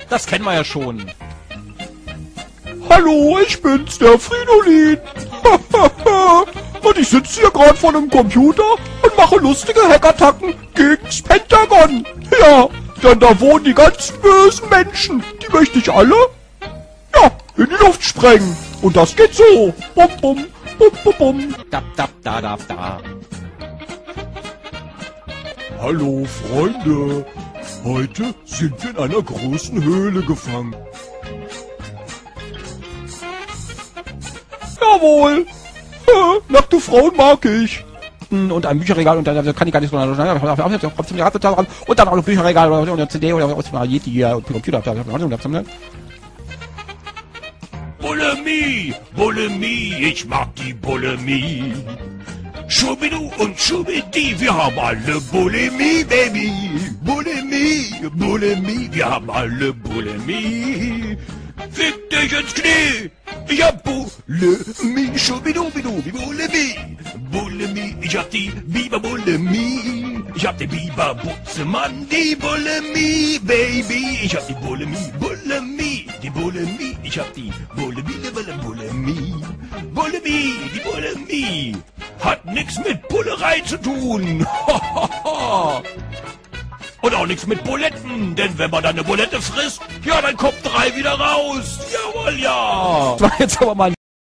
Das kennen wir ja schon. Hallo, ich bin's, der Fridolin. Und ich sitze hier gerade vor einem Computer und mache lustige Hackattacken gegen's Pentagon. Ja, denn da wohnen die ganzen bösen Menschen. Die möchte ich alle, ja, in die Luft sprengen. Und das geht so. Bum, bum, bum, bum, bum. Dap, dap, da, dap, da. Hallo, Freunde. Heute sind wir in einer großen Höhle gefangen. Jawohl. Nackte Frauen mag ich. Und ein Bücherregal und dann kann ich gar nicht so und dann auch noch Bücherregal oder eine CD oder was war Yeti und Computer. Bulimie, Bulimie, ich mag die Bulimie. Schubidu und Schubidi, wir haben alle Bulimie, Baby. Bulimie, Bulimie, wir haben alle Bulimie. Fick dich ins Knie, ich hab Bulimie, Schubidubidu, Bulimie. Bulimie, ich hab die Biber-Bulimie. Ich hab den Biber-Butzemann, die Bulimie, Baby. Ich hab die Bulimie, Bulimie, die Bulimie. Ich hab die Bulimie, Bulimie. Bulimie, die Bulimie. Hat nix mit Bullerei zu tun. Und auch nichts mit Buletten, denn wenn man dann eine Bulette frisst, ja, dann kommt 3 wieder raus. Jawohl, ja. Das war jetzt aber mal